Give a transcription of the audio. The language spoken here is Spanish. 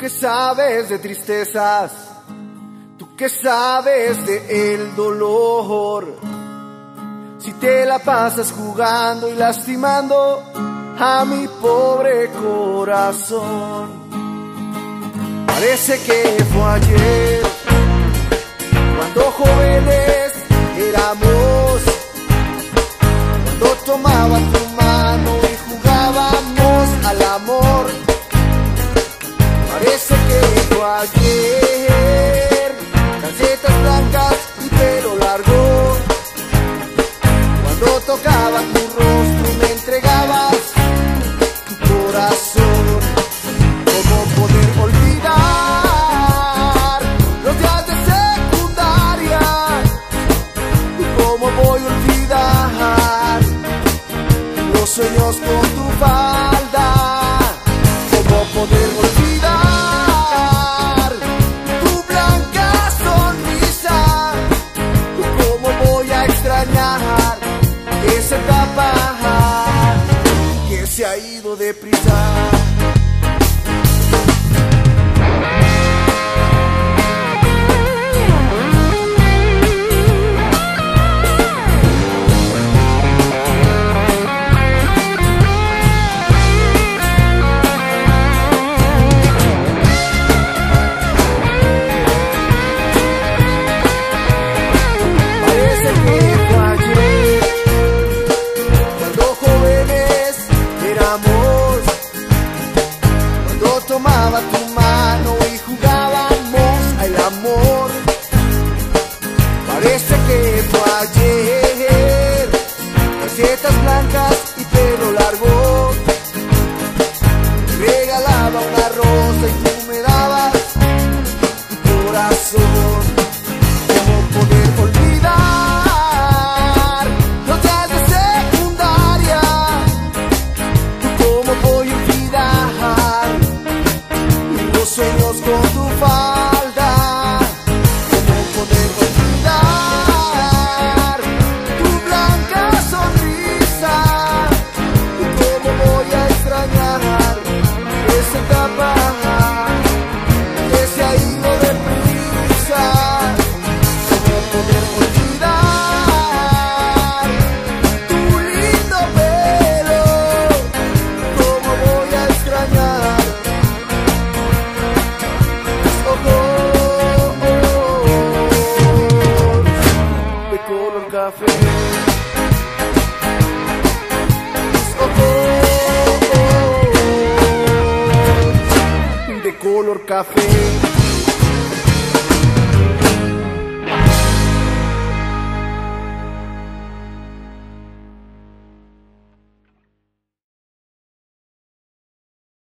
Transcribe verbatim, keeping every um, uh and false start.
que sabes de tristezas, tú que sabes de el dolor, si te la pasas jugando y lastimando a mi pobre corazón. Parece que fue ayer, cuando jóvenes éramos, cuando tomaba tu mano y jugábamos al amor. Parece que fue ayer, calcetas blancas y pelo largo, cuando tocaba tu rostro me entregabas tu corazón. ¿Cómo poder olvidar los días de secundaria? ¿Cómo voy a olvidar los sueños con tu falda? ¿Cómo poder olvidar tu blanca sonrisa? ¿Cómo voy a extrañar esa etapa que se ha ido deprisa? Tomaba tu mano y jugábamos al amor. Parece que fue ayer, calcetas blancas y pelo largo, te regalaba una rosa y tú me dabas tu corazón. ¿Cómo poder olvidar los días de secundaria? ¿Cómo voy a olvidar los sueños con tu falda? ¿Cómo poder olvidar tu blanca sonrisa? ¿Cómo voy a extrañar esa etapa que se ha ido deprisa? ¿Cómo poder olvidar tu lindo pelo? ¿Cómo voy a extrañar de color café? Ojos de color café.